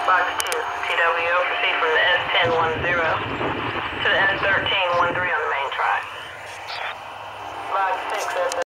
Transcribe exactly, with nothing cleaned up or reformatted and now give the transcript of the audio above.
Box two, T W O, proceed from the S ten ten to the S thirteen thirteen on the main track. Box six, S